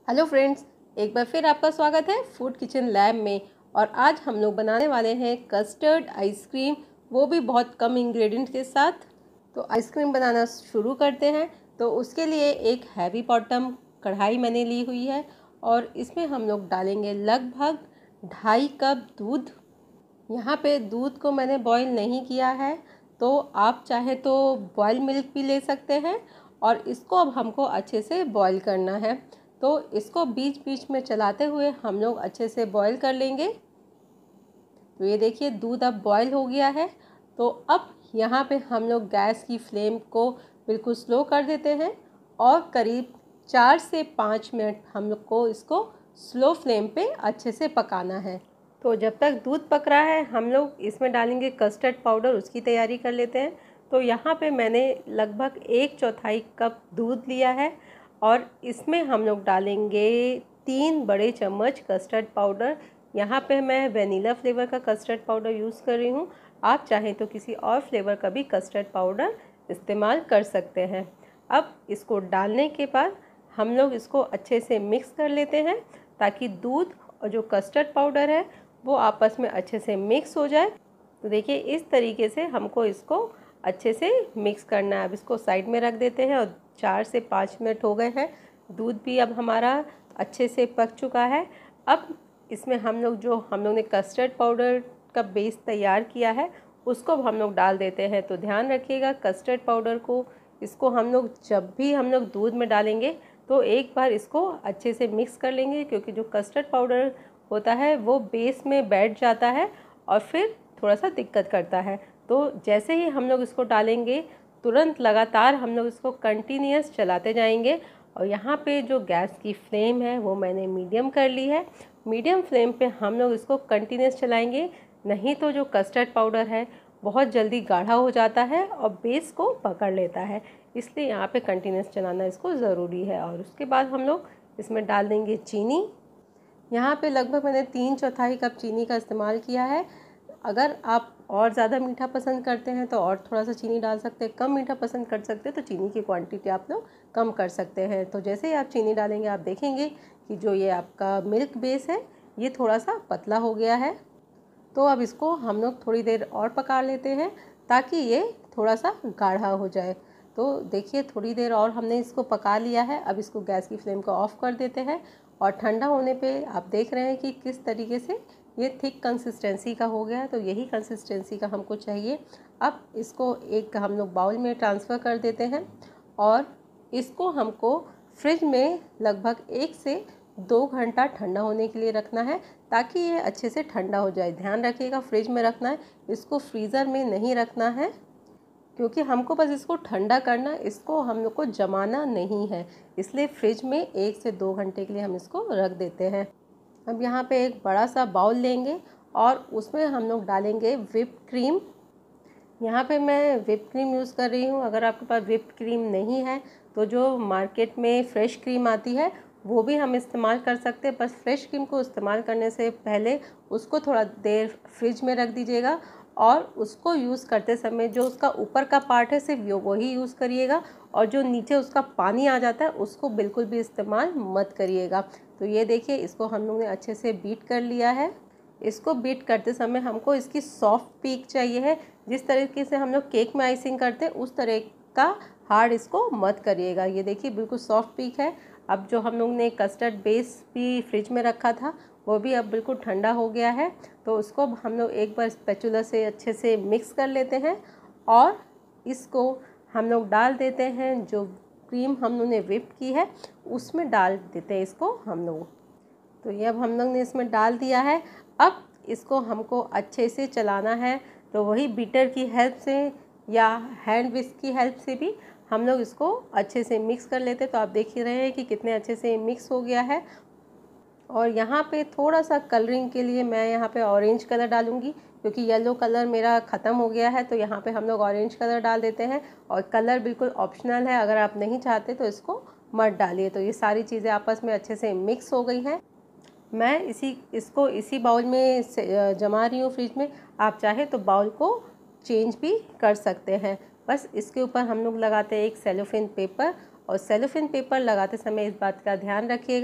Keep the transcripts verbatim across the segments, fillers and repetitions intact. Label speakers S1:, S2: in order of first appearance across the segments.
S1: Hello friends, एक बार फिर आपका स्वागत है फूड किचन लैब में। और आज हम लोग बनाने वाले हैं कस्टर्ड आइसक्रीम, वो भी बहुत कम इंग्रेडिएंट के साथ। तो आइसक्रीम बनाना शुरू करते हैं। तो उसके लिए एक हैवी बॉटम कढ़ाई मैंने ली हुई है और इसमें हम लोग डालेंगे लगभग ढाई कप दूध। यहाँ पे दूध को मैंने बॉईल नहीं किया है, तो आप चाहे तो बॉयल मिल्क भी ले सकते हैं। और इसको अब हमको अच्छे से बॉईल करना है, तो इसको बीच बीच में चलाते हुए हम लोग अच्छे से बॉईल कर लेंगे। तो ये देखिए दूध अब बॉईल हो गया है। तो अब यहाँ पे हम लोग गैस की फ्लेम को बिल्कुल स्लो कर देते हैं और करीब चार से पाँच मिनट हम लोग को इसको स्लो फ्लेम पे अच्छे से पकाना है। तो जब तक दूध पक रहा है हम लोग इसमें डालेंगे कस्टर्ड पाउडर, उसकी तैयारी कर लेते हैं। तो यहाँ पे मैंने लगभग एक चौथाई कप दूध लिया है और इसमें हम लोग डालेंगे तीन बड़े चम्मच कस्टर्ड पाउडर। यहाँ पे मैं वेनिला फ्लेवर का कस्टर्ड पाउडर यूज़ कर रही हूँ, आप चाहें तो किसी और फ्लेवर का भी कस्टर्ड पाउडर इस्तेमाल कर सकते हैं। अब इसको डालने के बाद हम लोग इसको अच्छे से मिक्स कर लेते हैं ताकि दूध और जो कस्टर्ड पाउडर है वो आपस में अच्छे से मिक्स हो जाए। तो देखिए इस तरीके से हमको इसको अच्छे से मिक्स करना है। अब इसको साइड में रख देते हैं और चार से पाँच मिनट हो गए हैं, दूध भी अब हमारा अच्छे से पक चुका है। अब इसमें हम लोग जो हम लोग ने कस्टर्ड पाउडर का बेस तैयार किया है उसको हम लोग डाल देते हैं। तो ध्यान रखिएगा कस्टर्ड पाउडर को, इसको हम लोग जब भी हम लोग दूध में डालेंगे तो एक बार इसको अच्छे से मिक्स कर लेंगे, क्योंकि जो कस्टर्ड पाउडर होता है वो बेस में बैठ जाता है और फिर थोड़ा सा दिक्कत करता है। तो जैसे ही हम लोग इसको डालेंगे तुरंत लगातार हम लोग इसको कंटिन्यूअस चलाते जाएंगे। और यहाँ पे जो गैस की फ्लेम है वो मैंने मीडियम कर ली है। मीडियम फ्लेम पे हम लोग इसको कंटिन्यूअस चलाएंगे, नहीं तो जो कस्टर्ड पाउडर है बहुत जल्दी गाढ़ा हो जाता है और बेस को पकड़ लेता है, इसलिए यहाँ पे कंटिन्यूअस चलाना इसको ज़रूरी है। और उसके बाद हम लोग इसमें डाल देंगे चीनी। यहाँ पे लगभग मैंने तीन चौथाई कप चीनी का इस्तेमाल किया है। अगर आप और ज़्यादा मीठा पसंद करते हैं तो और थोड़ा सा चीनी डाल सकते हैं, कम मीठा पसंद कर सकते हैं तो चीनी की क्वांटिटी आप लोग कम कर सकते हैं। तो जैसे ही आप चीनी डालेंगे आप देखेंगे कि जो ये आपका मिल्क बेस है ये थोड़ा सा पतला हो गया है। तो अब इसको हम लोग थोड़ी देर और पका लेते हैं ताकि ये थोड़ा सा गाढ़ा हो जाए। तो देखिए थोड़ी देर और हमने इसको पका लिया है। अब इसको गैस की फ्लेम को ऑफ़ कर देते हैं और ठंडा होने पे आप देख रहे हैं कि किस तरीके से ये थिक कंसिस्टेंसी का हो गया है। तो यही कंसिस्टेंसी का हमको चाहिए। अब इसको एक हम लोग बाउल में ट्रांसफ़र कर देते हैं और इसको हमको फ्रिज में लगभग एक से दो घंटा ठंडा होने के लिए रखना है ताकि ये अच्छे से ठंडा हो जाए। ध्यान रखिएगा फ्रिज में रखना है, इसको फ्रीज़र में नहीं रखना है, क्योंकि हमको बस इसको ठंडा करना, इसको हम लोग को जमाना नहीं है। इसलिए फ्रिज में एक से दो घंटे के लिए हम इसको रख देते हैं। अब यहाँ पे एक बड़ा सा बाउल लेंगे और उसमें हम लोग डालेंगे व्हिप्ड क्रीम। यहाँ पे मैं व्हिप्ड क्रीम यूज़ कर रही हूँ। अगर आपके पास व्हिप्ड क्रीम नहीं है तो जो मार्केट में फ़्रेश क्रीम आती है वो भी हम इस्तेमाल कर सकते हैं। बस फ्रेश क्रीम को इस्तेमाल करने से पहले उसको थोड़ा देर फ्रिज में रख दीजिएगा और उसको यूज़ करते समय जो उसका ऊपर का पार्ट है सिर्फ वही यूज़ करिएगा और जो नीचे उसका पानी आ जाता है उसको बिल्कुल भी इस्तेमाल मत करिएगा। तो ये देखिए इसको हम लोग ने अच्छे से बीट कर लिया है। इसको बीट करते समय हमको इसकी सॉफ्ट पीक चाहिए है। जिस तरीके से हम लोग केक में आइसिंग करते हैं उस तरह का हार्ड इसको मत करिएगा। ये देखिए बिल्कुल सॉफ्ट पीक है। अब जो हम लोग ने कस्टर्ड बेस भी फ्रिज में रखा था वो भी अब बिल्कुल ठंडा हो गया है। तो उसको हम लोग एक बार स्पैचुला से अच्छे से मिक्स कर लेते हैं और इसको हम लोग डाल देते हैं, जो क्रीम हम लोग ने व्हिप की है उसमें डाल देते हैं इसको हम लोग। तो ये अब हम लोग ने इसमें डाल दिया है। अब इसको हमको अच्छे से चलाना है। तो वही बीटर की हेल्प से या हैंड विस्क की हेल्प से भी हम लोग इसको अच्छे से मिक्स कर लेते हैं। तो आप देख ही रहे हैं कि कितने अच्छे से मिक्स हो गया है। और यहाँ पे थोड़ा सा कलरिंग के लिए मैं यहाँ पे ऑरेंज कलर डालूँगी, क्योंकि येलो कलर मेरा ख़त्म हो गया है। तो यहाँ पे हम लोग ऑरेंज कलर डाल देते हैं और कलर बिल्कुल ऑप्शनल है, अगर आप नहीं चाहते तो इसको मत डालिए। तो ये सारी चीज़ें आपस में अच्छे से मिक्स हो गई हैं। मैं इसी इसको इसी बाउल में जमा रही हूँ फ्रिज में। आप चाहे तो बाउल को चेंज भी कर सकते हैं। बस इसके ऊपर हम लोग लगाते हैं एक सेलोफेन पेपर, और सेलोफेन पेपर लगाते समय इस बात का ध्यान रखिएगा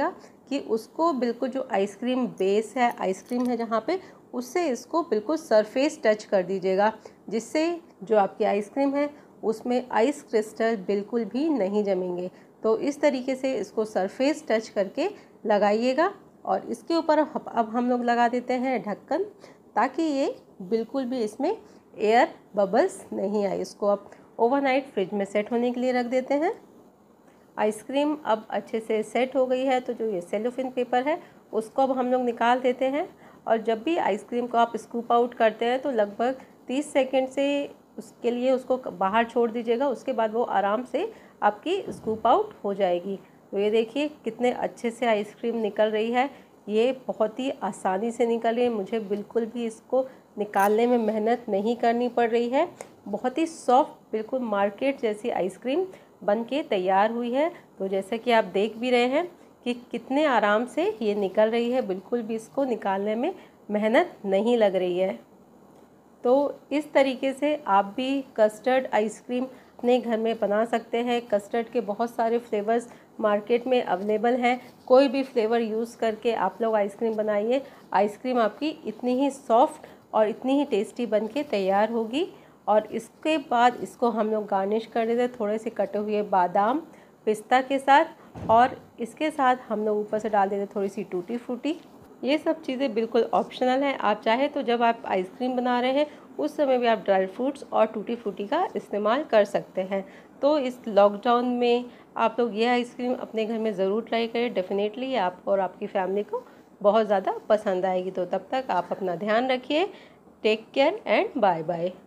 S1: कि उसको बिल्कुल जो आइसक्रीम बेस है, आइसक्रीम है जहाँ पे, उससे इसको बिल्कुल सरफेस टच कर दीजिएगा, जिससे जो आपकी आइसक्रीम है उसमें आइस क्रिस्टल बिल्कुल भी नहीं जमेंगे। तो इस तरीके से इसको सरफेस टच करके लगाइएगा। और इसके ऊपर अब हम लोग लगा देते हैं ढक्कन, ताकि ये बिल्कुल भी इसमें एयर बबल्स नहीं आए। इसको अब ओवरनाइट फ्रिज में सेट होने के लिए रख देते हैं। आइसक्रीम अब अच्छे से सेट हो गई है, तो जो ये सेलोफिन पेपर है उसको अब हम लोग निकाल देते हैं। और जब भी आइसक्रीम को आप स्कूप आउट करते हैं तो लगभग तीस सेकंड से उसके लिए उसको बाहर छोड़ दीजिएगा। उसके बाद वो आराम से आपकी स्कूप आउट हो जाएगी। तो ये देखिए कितने अच्छे से आइसक्रीम निकल रही है। ये बहुत ही आसानी से निकल रही है, मुझे बिल्कुल भी इसको निकालने में मेहनत नहीं करनी पड़ रही है। बहुत ही सॉफ्ट, बिल्कुल मार्केट जैसी आइसक्रीम बन के तैयार हुई है। तो जैसा कि आप देख भी रहे हैं कि कितने आराम से ये निकल रही है, बिल्कुल भी इसको निकालने में मेहनत नहीं लग रही है। तो इस तरीके से आप भी कस्टर्ड आइसक्रीम अपने घर में बना सकते हैं। कस्टर्ड के बहुत सारे फ्लेवर्स मार्केट में अवेलेबल हैं। कोई भी फ्लेवर यूज़ करके आप लोग आइसक्रीम बनाइए, आइसक्रीम आपकी इतनी ही सॉफ्ट और इतनी ही टेस्टी बन के तैयार होगी। और इसके बाद इसको हम लोग गार्निश कर देते हैं थोड़े से कटे हुए बादाम, पिस्ता के साथ, और इसके साथ हम लोग ऊपर से डाल देते थोड़ी सी टूटी फ्रूटी। ये सब चीज़ें बिल्कुल ऑप्शनल हैं। आप चाहे तो जब आप आइसक्रीम बना रहे हैं उस समय भी आप ड्राई फ्रूट्स और टूटी फ्रूटी का इस्तेमाल कर सकते हैं। तो इस लॉकडाउन में आप लोग ये आइसक्रीम अपने घर में ज़रूर ट्राई करें। डेफिनेटली आपको और आपकी फैमिली को बहुत ज़्यादा पसंद आएगी। तो तब तक आप अपना ध्यान रखिए। Take care and bye bye.